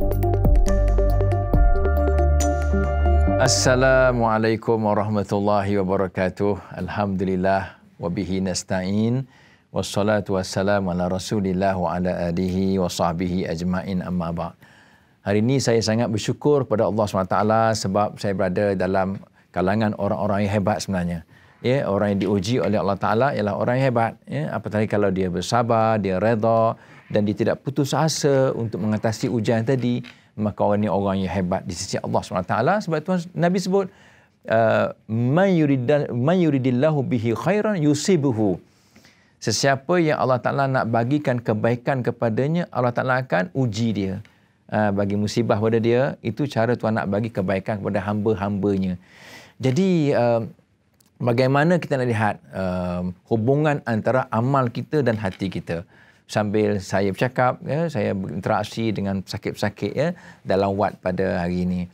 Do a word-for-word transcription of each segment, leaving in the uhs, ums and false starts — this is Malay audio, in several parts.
Assalamualaikum warahmatullahi wabarakatuh. Alhamdulillah wa bihi nasta'in. Wassalatu wassalamu ala Rasulillah wa ala alihi wa sahbihi ajma'in, amma ba'. Hari ini saya sangat bersyukur kepada Allah subhanahu wa taala sebab saya berada dalam kalangan orang-orang yang hebat sebenarnya. Ya, orang yang diuji oleh Allah Taala ialah orang yang hebat. Ya, apatah kalau dia bersabar, dia redha dan dia tidak putus asa untuk mengatasi ujian tadi, maka orang ini orang yang hebat di sisi Allah subhanahu wa taala. Sebab Tuhan Nabi sebut, man yuridillahu bihi khairan yusibuhu. Sesiapa yang Allah Taala nak bagikan kebaikan kepadanya, Allah Taala akan uji dia, bagi musibah pada dia. Itu cara Tuhan nak bagi kebaikan kepada hamba-hambanya. Jadi bagaimana kita nak lihat hubungan antara amal kita dan hati kita. Sambil saya bercakap, ya, saya berinteraksi dengan pesakit-pesakit, ya, dalam wad pada hari ini.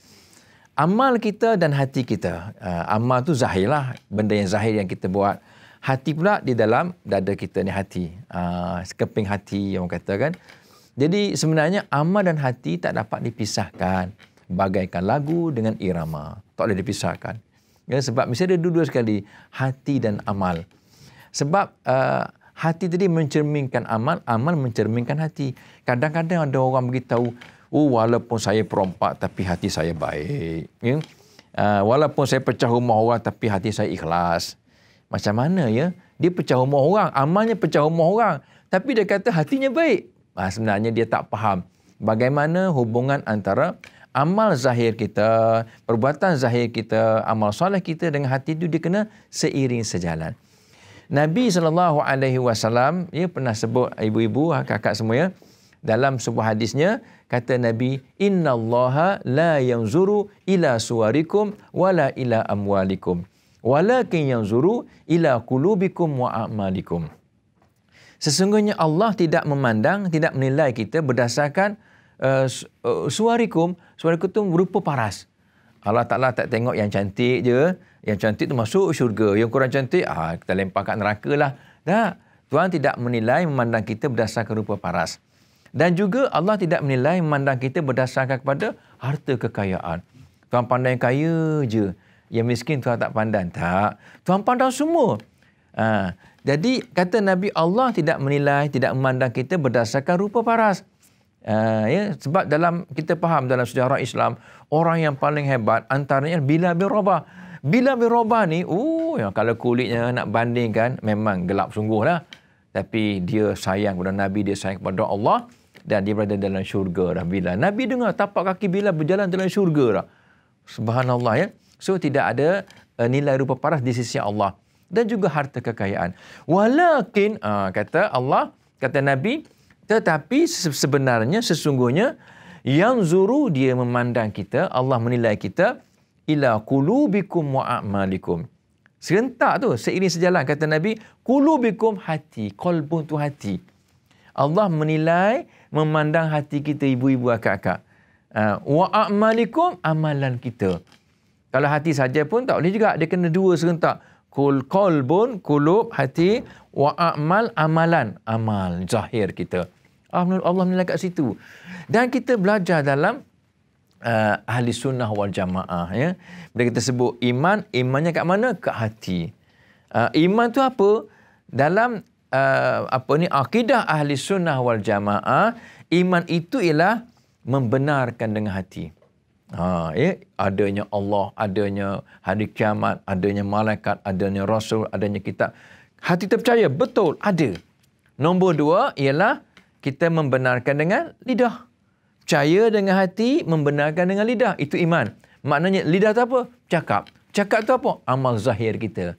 Amal kita dan hati kita. Uh, amal tu zahir lah, benda yang zahir yang kita buat. Hati pula di dalam dada kita ni hati. Uh, sekeping hati yang orang kata kan. Jadi sebenarnya amal dan hati tak dapat dipisahkan. Bagaikan lagu dengan irama. Tak boleh dipisahkan. Ya, sebab mesti ada dua-dua sekali. Hati dan amal. Sebab uh, hati tadi mencerminkan amal, amal mencerminkan hati. Kadang-kadang ada orang beritahu, oh, walaupun saya perompak tapi hati saya baik. Ya? Uh, walaupun saya pecah rumah orang tapi hati saya ikhlas. Macam mana ya? Dia pecah rumah orang, amalnya pecah rumah orang. Tapi dia kata hatinya baik. Uh, sebenarnya dia tak faham bagaimana hubungan antara amal zahir kita, perbuatan zahir kita, amal soleh kita dengan hati itu dia kena seiring sejalan. Nabi sallallahu alaihi wasallam ya pernah sebut, ibu-ibu, kakak semua ya, dalam sebuah hadisnya kata Nabi, innallaha la yanzuru ila suwarikum wala ila amwalikum walakin yanzuru ila qulubikum wa a'malikum. Sesungguhnya Allah tidak memandang, tidak menilai kita berdasarkan uh, suwarikum. Suwarikum itu berupa paras. Allah Ta'ala tak tengok yang cantik je. Yang cantik tu masuk syurga. Yang kurang cantik, ah, kita lempar kat neraka lah. Tak. Tuhan tidak menilai, memandang kita berdasarkan rupa paras. Dan juga Allah tidak menilai, memandang kita berdasarkan kepada harta kekayaan. Tuhan pandang yang kaya je. Yang miskin Tuhan tak pandang. Tak. Tuhan pandang semua. Ha. Jadi kata Nabi, Allah tidak menilai, tidak memandang kita berdasarkan rupa paras. Uh, ya, sebab dalam kita faham dalam sejarah Islam, orang yang paling hebat antaranya Bilal bin Rabah. Bilal bin Rabah ni, oh, yang kalau kulitnya nak bandingkan memang gelap sungguh lah. Tapi dia sayang kepada Nabi, dia sayang kepada Allah dan dia berada dalam syurga dah Bilal. Nabi dengar tapak kaki Bilal berjalan dalam syurga dah. Subhanallah ya. So tidak ada uh, nilai rupa paras di sisi Allah dan juga harta kekayaan. Walakin uh, kata Allah, kata Nabi, tetapi sebenarnya sesungguhnya yang zuru, dia memandang kita, Allah menilai kita ila qulubikum wa a'malikum. Serentak tu, seiring sejalan kata Nabi, qulubikum hati, qalbun tu hati. Allah menilai, memandang hati kita, ibu-ibu, akak-akak. Uh, wa a'malikum, amalan kita. Kalau hati saja pun tak boleh juga, dia kena dua serentak. Kul qalbun, qulub, hati, wa a'mal, amalan, amal zahir kita. Allah menilai kat situ. Dan kita belajar dalam uh, ahli sunnah wal jamaah. Ya. Bila kita sebut iman, imannya kat mana? Kat hati. Uh, iman tu apa? Dalam uh, apa ni akidah ahli sunnah wal jamaah, iman itu ialah membenarkan dengan hati. Ha, ya. Adanya Allah, adanya hari kiamat, adanya malaikat, adanya rasul, adanya kitab. Hati terpercaya, betul, ada. Nombor dua ialah kita membenarkan dengan lidah. Percaya dengan hati, membenarkan dengan lidah. Itu iman. Maknanya lidah tu apa? Cakap. Cakap tu apa? Amal zahir kita.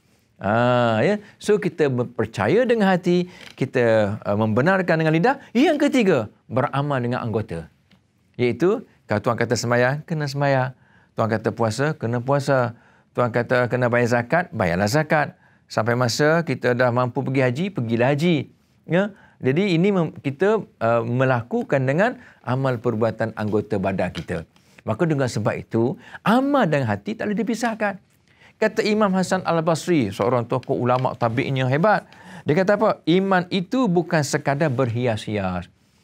Ah, ya. So kita percaya dengan hati, kita uh, membenarkan dengan lidah. Yang ketiga, beramal dengan anggota. Iaitu, kalau Tuhan kata sembahyang, kena sembahyang. Tuhan kata puasa, kena puasa. Tuhan kata kena bayar zakat, bayarlah zakat. Sampai masa kita dah mampu pergi haji, pergilah haji. Ya. Jadi ini kita uh, melakukan dengan amal perbuatan anggota badan kita. Maka dengan sebab itu, amal dan hati tak boleh dipisahkan. Kata Imam Hasan Al-Basri, seorang tokoh ulama tabi'in yang hebat. Dia kata apa? Iman itu bukan sekadar berhias-hias.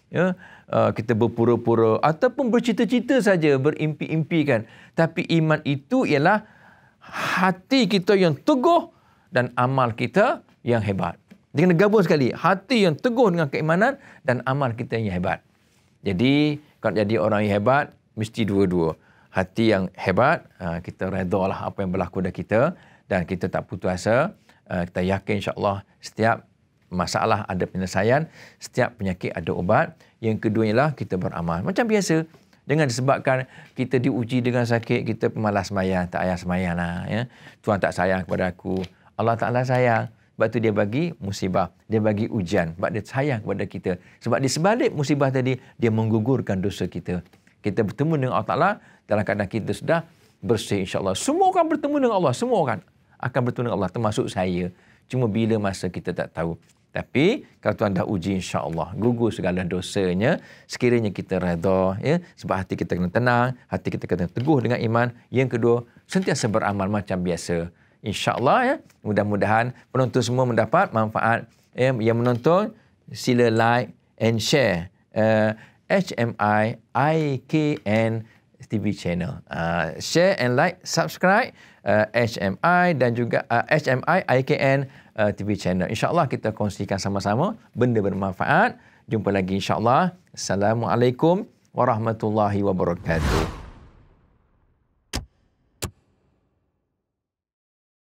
ya, uh, kita berpura-pura ataupun bercita-cita saja, berimpi-impikan. Tapi iman itu ialah hati kita yang teguh dan amal kita yang hebat. Dengan gabung sekali, hati yang teguh dengan keimanan dan amal kita yang hebat. Jadi, kalau jadi orang yang hebat, mesti dua-dua. Hati yang hebat, kita redalah apa yang berlaku pada kita dan kita tak putus asa. Kita yakin insya-Allah setiap masalah ada penyelesaian, setiap penyakit ada ubat. Yang kedua ialah kita beramal. Macam biasa, dengan disebabkan kita diuji dengan sakit, kita pemalas sembahyang, tak payah sembahyang lah. Ya. Tuhan tak sayang kepada aku. Allah Ta'ala sayang. Sebab tu dia bagi musibah. Dia bagi ujian. Sebab dia sayang kepada kita. Sebab di sebalik musibah tadi, dia menggugurkan dosa kita. Kita bertemu dengan Allah Ta'ala dalam keadaan kita sudah bersih insya-Allah. Semua orang bertemu dengan Allah. Semua orang akan bertemu dengan Allah. Termasuk saya. Cuma bila masa kita tak tahu. Tapi kalau Tuhan dah uji insya-Allah, gugur segala dosanya, sekiranya kita redha, ya, sebab hati kita kena tenang, hati kita kena teguh dengan iman. Yang kedua, sentiasa beramal macam biasa. InsyaAllah, ya, mudah-mudahan penonton semua mendapat manfaat. Ya, yang menonton, sila like and share uh, H M I I K N T V channel. Uh, share and like, subscribe uh, H M I dan juga uh, H M I I K N uh, T V channel. InsyaAllah kita kongsikan sama-sama benda bermanfaat. Jumpa lagi insyaAllah. Assalamualaikum warahmatullahi wabarakatuh.